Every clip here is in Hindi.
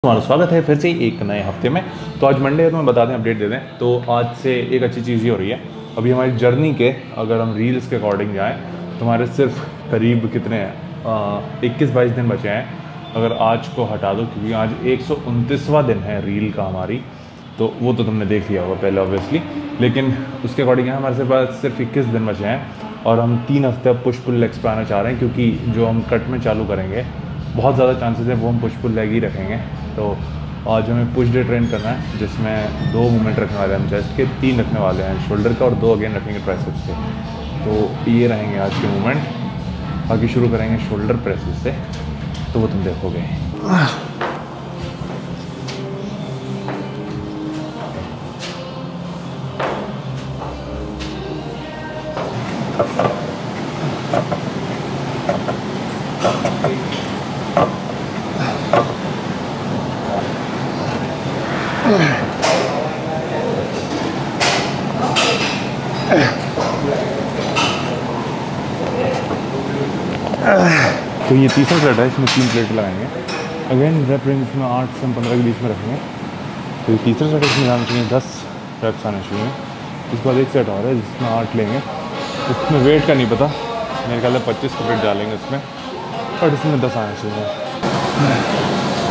तुम्हारा स्वागत है फिर से एक नए हफ्ते में। तो आज मंडे है, तो मैं बता दें, अपडेट दे दें। तो आज से एक अच्छी चीज़ ये हो रही है, अभी हमारी जर्नी के अगर हम रील्स के अकॉर्डिंग जाएं तो हमारे सिर्फ करीब कितने हैं, 21-22 दिन बचे हैं। अगर आज को हटा दो, क्योंकि आज 129वां दिन है रील का हमारी, तो वो तो तुमने देख लिया होगा पहले ऑब्वियसली। लेकिन उसके अकॉर्डिंग है हमारे पास सिर्फ 21 दिन बचे हैं और हम 3 हफ्ते अब पुश पुल लेग्स पे आना चाह रहे हैं, क्योंकि जो हम कट में चालू करेंगे बहुत ज़्यादा चांसेस है वो हम पुश पुल लेग ही रखेंगे। तो आज हमें पुश डे ट्रेन करना है, जिसमें 2 मूवमेंट रखने वाले हैं हम चेस्ट के, 3 रखने वाले हैं शोल्डर का और 2 अगेन रखेंगे ट्राइसेप्स के। तो ये रहेंगे आज के मूवमेंट। बाकी शुरू करेंगे शोल्डर प्रेसेस से, तो वो तुम देखोगे। तो ये तीसरा सेट है, इसमें 3 प्लेट लगाएंगे। अगेन रेप रेंज में 8 से 15 के बीच में रखेंगे। तो ये तीसरा सेट इसमें जाना चाहिए 10 रेप्स आने चाहिए। इसके बाद एक सेट और है जिसमें 8 लेंगे। इसमें वेट का नहीं पता, मेरे ख्याल में 25 का वेट डालेंगे इसमें, और इसमें 10 आने चाहिए।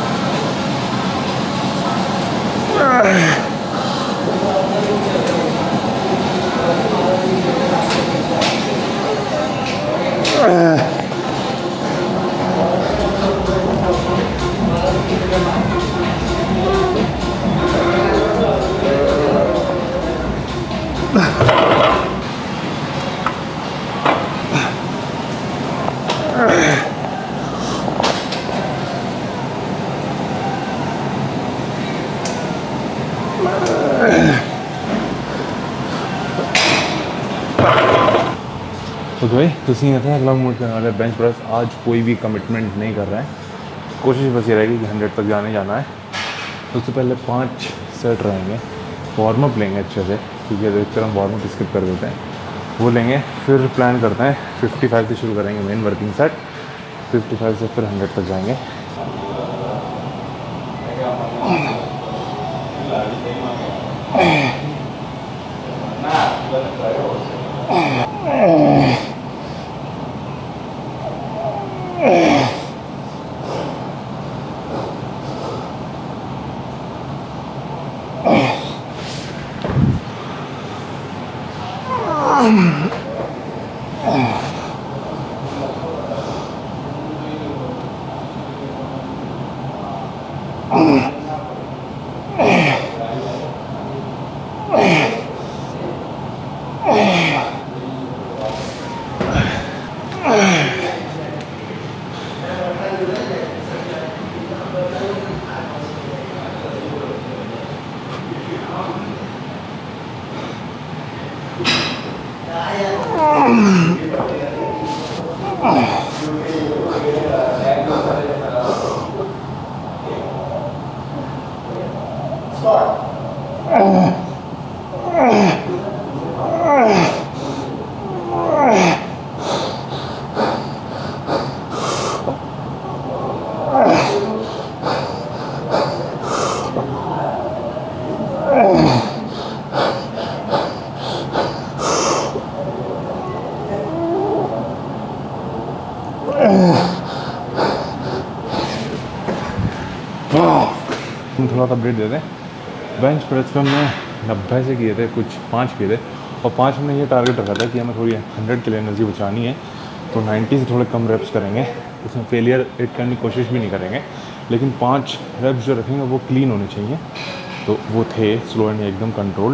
तो भाई तो सीन था अगला मूड करने वाला है बेंच प्रेस। आज कोई भी कमिटमेंट नहीं कर रहा है, कोशिश बस ये रहेगी कि 100 तक जाना है। तो उससे पहले 5 सेट रहेंगे, वार्म अप लेंगे अच्छे से, क्योंकि अधिकतर हम वार्म अप स्किप कर देते हैं। वो लेंगे, फिर प्लान करते हैं 55 से शुरू करेंगे मेन वर्किंग सेट, 55 से फिर 100 तक जाएंगे। तुम थोड़ा सा अपडेट दे दें। बेंच प्रेस पे हमने 90 से किए थे, कुछ 5 किए थे, और 5 हमने ये टारगेट रखा था कि हमें थोड़ी 100 के लिए एनर्जी बचानी है, तो 90 से थोड़े कम रेप्स करेंगे। उसमें फेलियर हिट करने की कोशिश भी नहीं करेंगे, लेकिन 5 रेप्स जो रखेंगे वो क्लीन होने चाहिए। तो वो थे स्लो एंड एकदम कंट्रोल।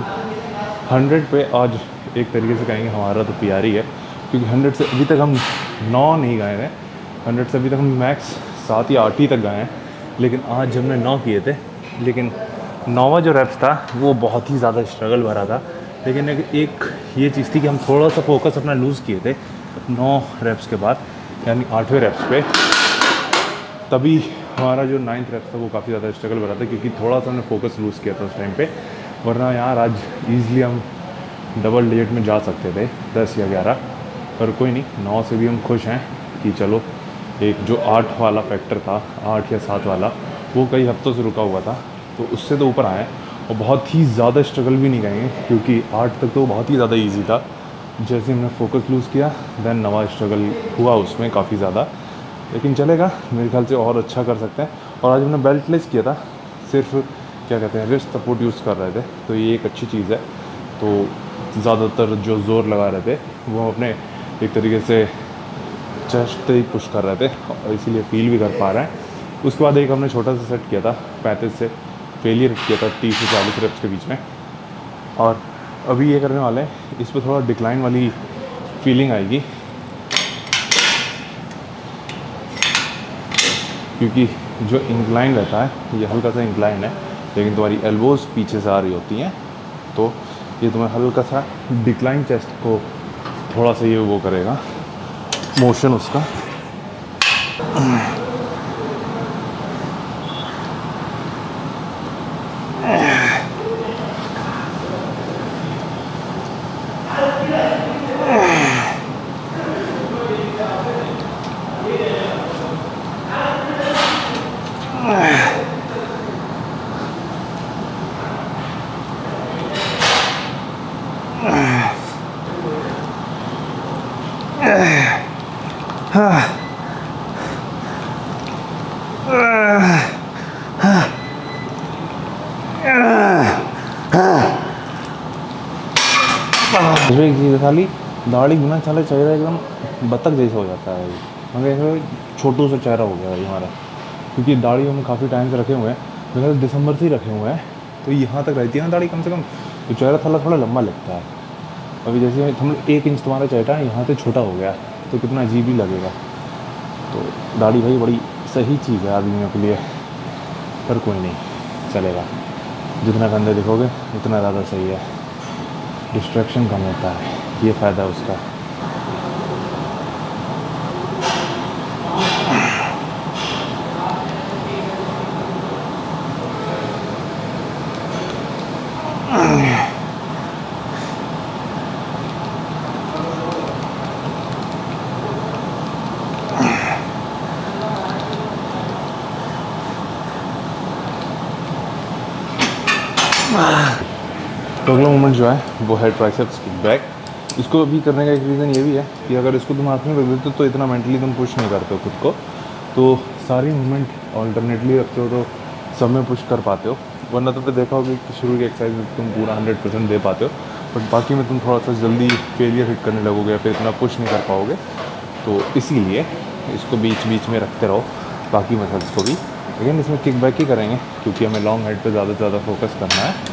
100 पे आज एक तरीके से कहेंगे हमारा तो PR ही है, क्योंकि 100 से अभी तक हम 9 नहीं गए हैं। 100 से अभी तक हम मैक्स 7 या 8 ही तक गए हैं, लेकिन आज हमने 9 किए थे। लेकिन 9वां जो रेप्स था वो बहुत ही ज़्यादा स्ट्रगल भरा था, लेकिन एक ये चीज़ थी कि हम थोड़ा सा फोकस अपना लूज़ किए थे 9 रेप्स के बाद, यानी 8वें रेप्स पे। तभी हमारा जो 9th रेप्स था वो काफ़ी ज़्यादा स्ट्रगल भरा था, क्योंकि थोड़ा सा हमने फोकस लूज़ किया था उस टाइम पे। वरना यार आज ईज़िली हम डबल डिजिट में जा सकते थे, 10 या 11। पर कोई नहीं, 9 से भी हम खुश हैं कि चलो एक जो 8 वाला फैक्टर था, 8 या 7 वाला, वो कई हफ्तों से रुका हुआ था, तो उससे तो ऊपर आए और बहुत ही ज़्यादा स्ट्रगल भी नहीं करेंगे क्योंकि 8 तक तो बहुत ही ज़्यादा ईजी था। जैसे हमने फोकस लूज़ किया देन नवा स्ट्रगल हुआ उसमें काफ़ी ज़्यादा, लेकिन चलेगा मेरे ख्याल से, और अच्छा कर सकते हैं। और आज हमने बेल्ट लेस किया था, सिर्फ क्या कहते हैं रिस्ट सपोर्ट यूज़ कर रहे थे, तो ये एक अच्छी चीज़ है। तो ज़्यादातर जो ज़ोर लगा रहे थे वो अपने एक तरीके से चेस्ट ही पुश कर रहे थे और इसीलिए फील भी कर पा रहे हैं। उसके बाद एक हमने छोटा सा सेट किया था 35 से, फेलियर किया था 30 से 40 रेप्स के बीच में। और अभी ये करने वाले हैं, इस पर थोड़ा डिक्लाइन वाली फीलिंग आएगी क्योंकि जो इंक्लाइन रहता है ये हल्का सा इंक्लाइन है, लेकिन तुम्हारी एल्बोज़ पीछे से आ रही होती हैं, तो ये तुम्हें हल्का सा डिक्लाइन चेस्ट को थोड़ा सा ये वो करेगा मोशन उसका। इसमें एक चीज़ खाली दाढ़ी बिना चले चेहरा एकदम बतख जैसा हो जाता है, मगर ऐसा छोटू सा चेहरा हो गया है हमारा, क्योंकि दाढ़ी हम काफ़ी टाइम से रखे हुए हैं, मेरे दिसंबर से ही रखे हुए हैं, तो यहाँ तक रहती है ना दाढ़ी कम से कम, तो चेहरा थोड़ा थोड़ा लंबा लगता है। अभी जैसे हम 1 इंच तुम्हारा चेहरा यहाँ से छोटा हो गया तो कितना अजीब ही लगेगा। तो दाढ़ी भाई बड़ी सही चीज़ है आदमियों के लिए, पर कोई नहीं चलेगा, जितना गंदे दिखोगे उतना ज़्यादा सही है, डिस्ट्रैक्शन कम होता है, ये फ़ायदा है उसका। तो अगला मूवमेंट जो है वो है ट्राइसेप्स किक बैक। इसको अभी करने का एक रीज़न ये भी है कि अगर इसको तुम हाथ में रख देते हो तो इतना मेंटली तुम पुश नहीं करते हो खुद को, तो सारी मूवमेंट ऑल्टरनेटली रखते हो तो सब में पुश कर पाते हो, वरना तो देखा होगा कि शुरू की एक्सरसाइज में तुम पूरा 100% दे पाते हो, बट बाकी में तुम थोड़ा सा जल्दी फेलियर हिट करने लगोगे या फिर इतना पुश नहीं कर पाओगे। तो इसीलिए इसको बीच बीच में रखते रहो बाकी मसल्स को भी, लेकिन इसमें किक बैक ही करेंगे क्योंकि हमें लॉन्ग हेड पर ज़्यादा से ज़्यादा फोकस करना है।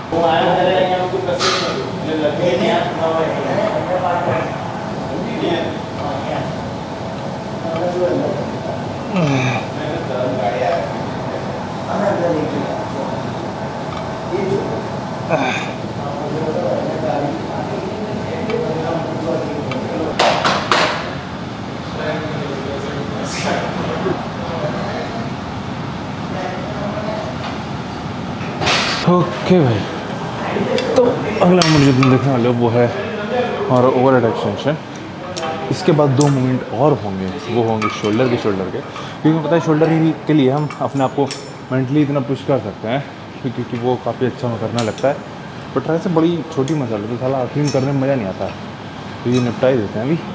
ओके भाई, तो अगला मूवमेंट जो तुम देखने वाले हो वो है और ओवर हेड एक्सटेंशन। इसके बाद 2 मूवमेंट और होंगे, वो होंगे शोल्डर के, क्योंकि पता है शोल्डर के लिए हम अपने आप को मेंटली इतना पुश कर सकते हैं क्योंकि वो काफ़ी अच्छा करना लगता है, बट ट्राई से बड़ी छोटी मसल है तो साला आखिर में करने में मज़ा नहीं आता, तो ये निपटा ही देते हैं अभी।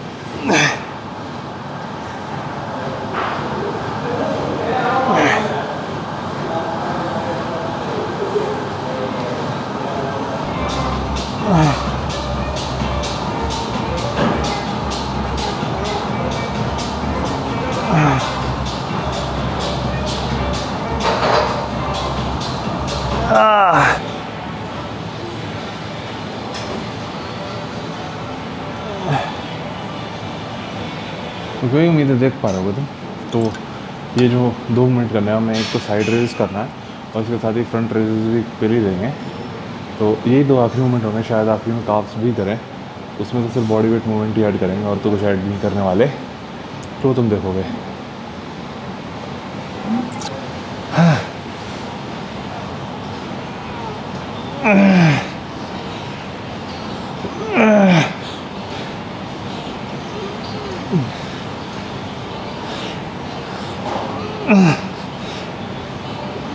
तो कोई उम्मीद है देख पा रहे होगे तुम, तो ये जो 2 मिनट करने हैं हमें, एक तो साइड रेज करना है और उसके साथ ही फ्रंट रेज भी कर ही देंगे, तो यही 2 आखिरी मूवमेंट होंगे, शायद आखिरी में काफ्स भी करें, उसमें तो सिर्फ बॉडी वेट मूवमेंट ही ऐड करेंगे और तो कुछ ऐड नहीं करने वाले, तो तुम देखोगे।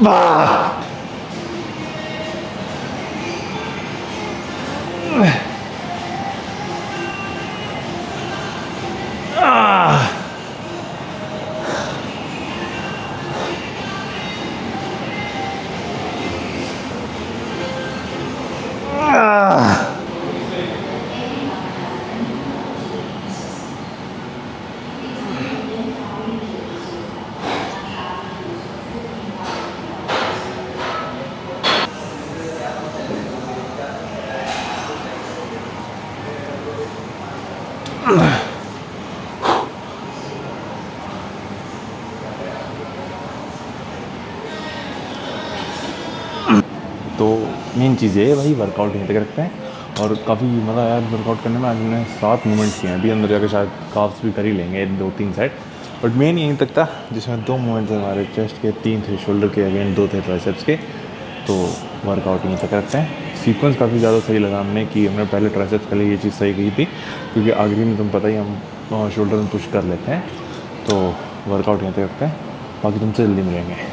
तो मेन चीज़ ये है भाई, वर्कआउट यहीं तक रखते हैं। और काफ़ी मज़ा आया वर्कआउट करने में। आज हमने 7 मूवमेंट्स किए हैं, अभी अंदर जाकर शायद काफ्स भी कर ही लेंगे 2-3 सेट, बट मेन यहीं तक था, जिसमें 2 मूवमेंट्स हैं हमारे चेस्ट के, 3 थे शोल्डर के, अगेन 2 थे ट्राइसेप्स के। तो वर्कआउट यहीं तक रखते हैं। सीक्वेंस काफ़ी ज़्यादा सही लगा हमने कि हमने पहले ट्राइसेप्स के लिए ये चीज़ सही कही थी, क्योंकि आखिरी में तुम पता ही हम शोल्डर में पुश कर लेते हैं। तो वर्कआउट यहीं तक रखते हैं, बाकी तुमसे जल्दी मिलेंगे।